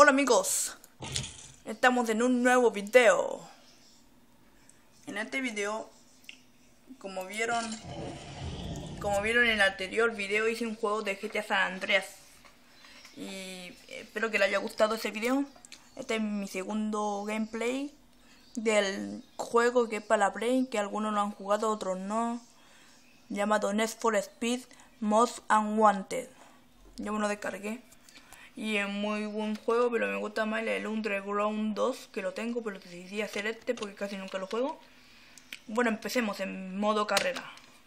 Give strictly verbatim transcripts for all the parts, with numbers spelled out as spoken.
Hola amigos, estamos en un nuevo video. En este video, como vieron, como vieron en el anterior video, hice un juego de G T A San Andreas y espero que les haya gustado ese video. Este es mi segundo gameplay del juego que es para la Play, que algunos lo han jugado, otros no, llamado Need for Speed Most Unwanted. Yo me lo descargué y es muy buen juego, pero me gusta más el Underground dos, que lo tengo, pero decidí hacer este porque casi nunca lo juego. Bueno, empecemos en modo carrera.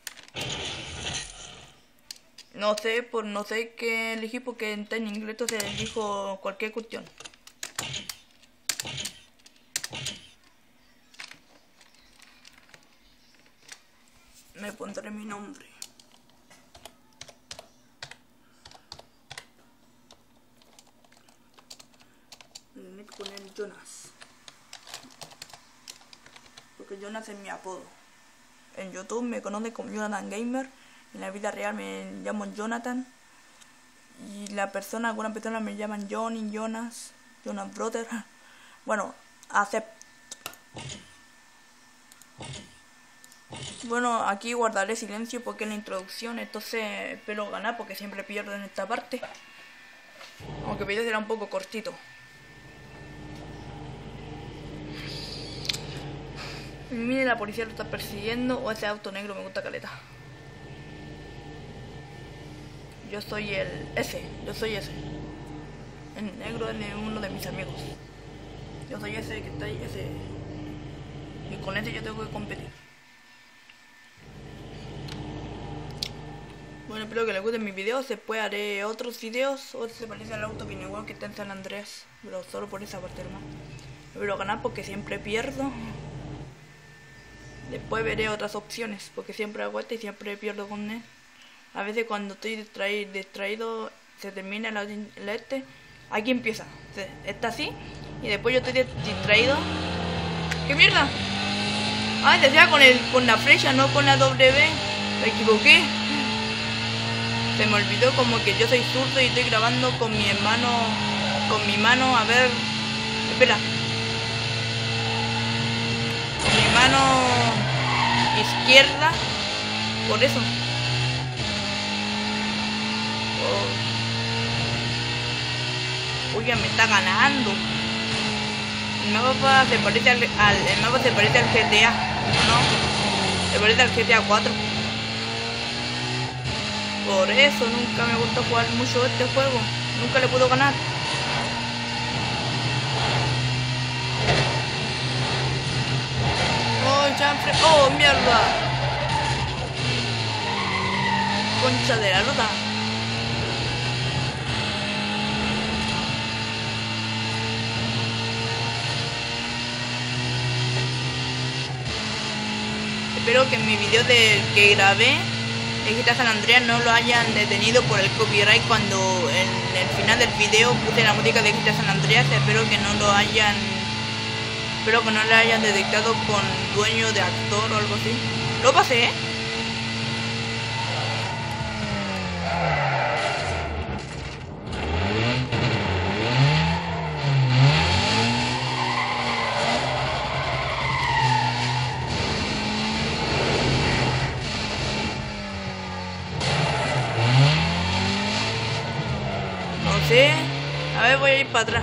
No sé, por no sé qué elegí porque está en inglés, entonces elijo cualquier cuestión. Me pondré mi nombre. Me voy a poner Jonas, porque Jonas es mi apodo. En YouTube me conocen como Jonathan Gamer. En la vida real me llamo Jonathan. Y la persona, algunas personas me llaman Johnny, Jonas, Jonas Brother. Bueno, acepto. Bueno, aquí guardaré silencio porque es la introducción, entonces espero ganar porque siempre pierdo en esta parte. Aunque el video será un poco cortito. Mire, la policía lo está persiguiendo, o ese auto negro me gusta caleta. Yo soy el ese, yo soy ese. El negro es uno de mis amigos. Yo soy ese que está ahí, ese. Y con ese yo tengo que competir. Bueno, espero que les gusten mis videos. Después haré otros videos. O se parece al auto bien igual que está en San Andreas, pero solo por esa parte, hermano. Espero ganar porque siempre pierdo. Después veré otras opciones, porque siempre hago este y siempre pierdo con él. A veces cuando estoy distraído, distraído se termina la, la este. Aquí empieza. Se, está así. Y después yo estoy distraído. ¿Qué mierda? Ah, decía con, el, con la flecha, no con la W. Me equivoqué. Se me olvidó como que yo soy zurdo y estoy grabando con mi hermano. Con mi mano, a ver. Espera. Con mi mano izquierda, por eso. Oh. Uy, ya me está ganando. El mapa se parece al, al el mapa se parece al G T A, ¿no? Se parece al G T A cuatro. Por eso nunca me gusta jugar mucho este juego. Nunca le puedo ganar. Chanfre. ¡Oh, mierda! Concha de la lota. Espero que en mi video de que grabé de G T A San Andreas no lo hayan detenido por el copyright cuando en el final del video puse la música de G T A San Andreas. Espero que no lo hayan Espero que no le hayan detectado con dueño de actor o algo así. Lo pasé, ¿eh? No sé. A ver, voy a ir para atrás.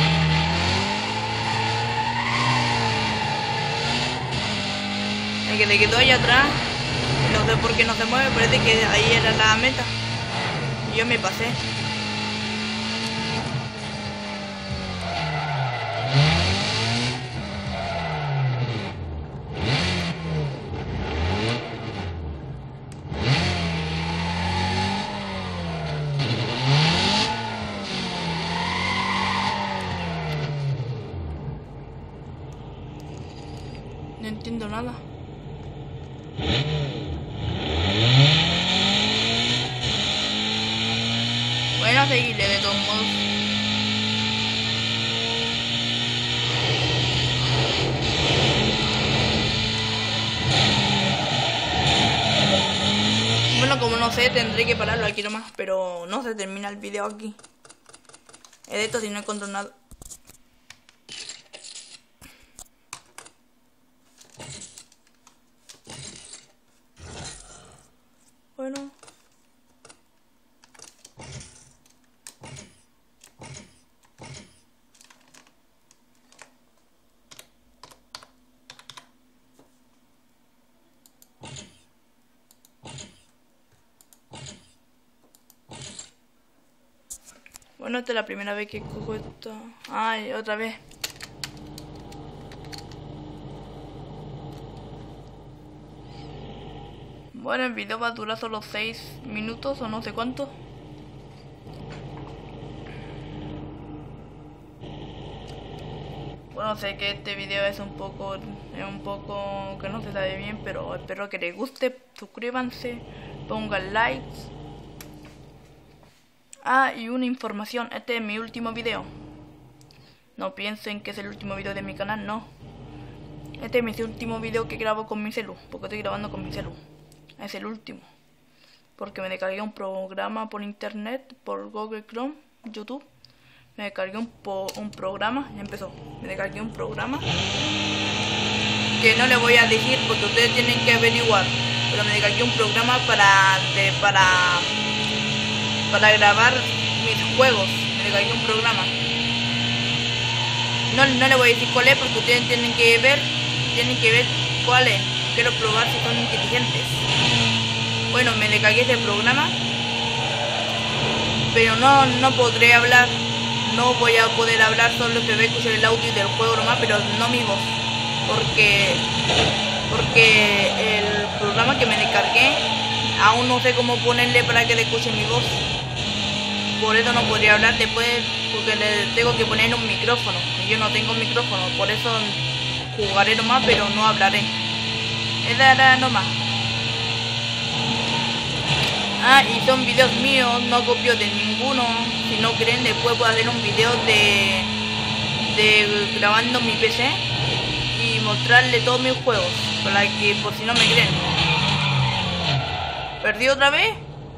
El que le quedó ahí atrás, no sé por qué no se mueve, parece que ahí era la meta. Y yo me pasé. No entiendo nada. Bueno, seguirle de todos modos. Bueno, como no sé, tendré que pararlo aquí nomás, pero no se termina el video aquí. Edito si no encuentro nada. Bueno. Bueno, esta es la primera vez que cojo esto. Ay, otra vez. Bueno, el video va a durar solo seis minutos o no sé cuánto. Bueno, sé que este video es un poco, es un poco que no se sabe bien, pero espero que les guste. Suscríbanse, pongan likes. Ah, y una información, este es mi último video. No piensen que es el último video de mi canal, no. Este es mi último video que grabo con mi celu, porque estoy grabando con mi celu. Es el último. Porque me descargué un programa por internet, por Google Chrome, YouTube. Me descargué un, po un programa, empezó. Me descargué un programa que no le voy a decir porque ustedes tienen que averiguar. Pero me descargué un programa para de, para para grabar mis juegos. Me descargué un programa. No, no le voy a decir cuál es porque ustedes tienen que ver, tienen que ver cuál es. Quiero probar si son inteligentes. Bueno, me descargué este programa, pero no, no podré hablar. No voy a poder hablar, solo se ve escuchar el audio del juego nomás, pero no mi voz. Porque, porque el programa que me descargué, aún no sé cómo ponerle para que le escuche mi voz. Por eso no podría hablar después, porque le tengo que poner un micrófono. Y yo no tengo micrófono, por eso jugaré nomás, pero no hablaré. Esa era nomás. Ah, y son videos míos, no copio de ninguno. Si no creen, después puedo hacer un video de, de grabando mi P C y mostrarle todos mis juegos, para que, por si no me creen. ¿Perdí otra vez?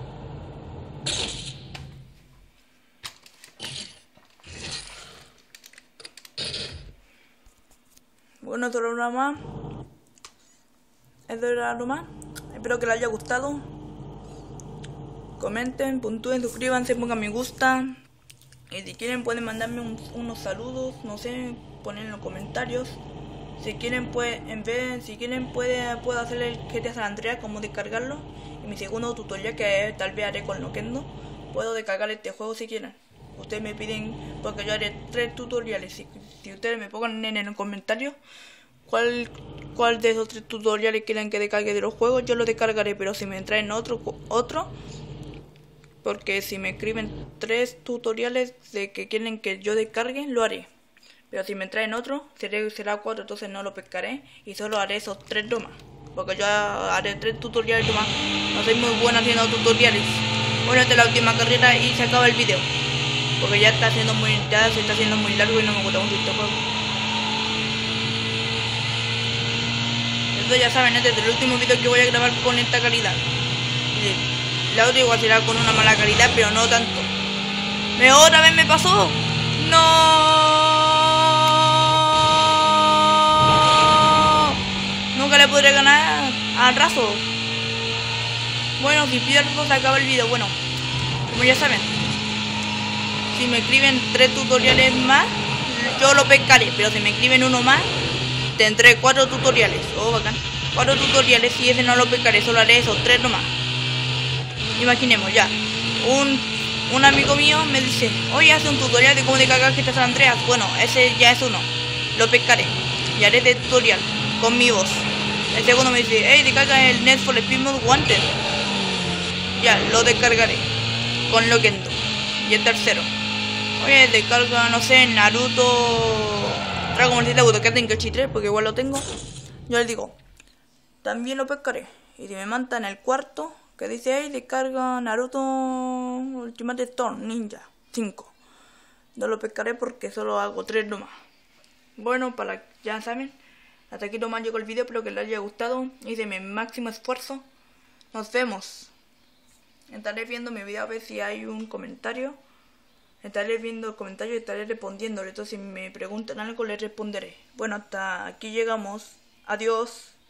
Bueno, esto era lo más. Esto era lo más. Espero que les haya gustado. Comenten, puntúen, suscríbanse, pongan me gusta. Y si quieren pueden mandarme un, unos saludos, no sé, poner en los comentarios. Si quieren pueden, en vez, si quieren puede, puedo hacer el G T A San Andreas, como descargarlo. Y mi segundo tutorial que tal vez haré con Loquendo, puedo descargar este juego si quieren. Ustedes me piden, porque yo haré tres tutoriales. Si, si ustedes me pongan en el comentario cuál, cuál de esos tres tutoriales quieren que descargue de los juegos, yo lo descargaré. Pero si me traen otro, otro porque si me escriben tres tutoriales de que quieren que yo descargue, lo haré. Pero si me traen otro, será, será cuatro, entonces no lo pescaré. Y solo haré esos tres nomás. Porque yo haré tres tutoriales nomás. No soy muy buena haciendo tutoriales. Bueno, esta es la última carrera y se acaba el video. Porque ya está haciendo muy, ya se está haciendo muy largo y no me gusta mucho este juego. Esto ya saben, este es el último video que voy a grabar con esta calidad. Sí. La otra igual será con una mala calidad, pero no tanto. ¡Me otra vez me pasó! ¡No! Nunca le podré ganar al raso. Bueno, si pierdo se acaba el video. Bueno, como ya saben, si me escriben tres tutoriales más, yo lo pescaré. Pero si me escriben uno más, tendré cuatro tutoriales. Oh, bacán. Cuatro tutoriales y ese no lo pescaré, solo haré esos tres nomás. Imaginemos ya, un, un amigo mío me dice, oye, hace un tutorial de cómo descargar G T A San Andreas. Bueno, ese ya es uno, lo pescaré y haré este tutorial con mi voz. El segundo me dice, hey, descarga el Need for Speed Most Wanted. Ya, lo descargaré con Loquendo. Y el tercero, oye, descarga, no sé, Naruto Dragon Ball Z Budokai Tenkaichi tres, porque igual lo tengo. Yo les digo, también lo pescaré. Y si me mandan el cuarto, que dice ahí, descarga Naruto Ultimate Storm Ninja cinco. No lo pescaré porque solo hago tres nomás. Bueno, para ya saben, hasta aquí nomás llegó el video. Espero que les haya gustado. Hice mi máximo esfuerzo. Nos vemos. Estaré viendo mi video a ver si hay un comentario. Estaré viendo el comentario y estaré respondiéndole. Entonces si me preguntan algo les responderé. Bueno, hasta aquí llegamos. Adiós.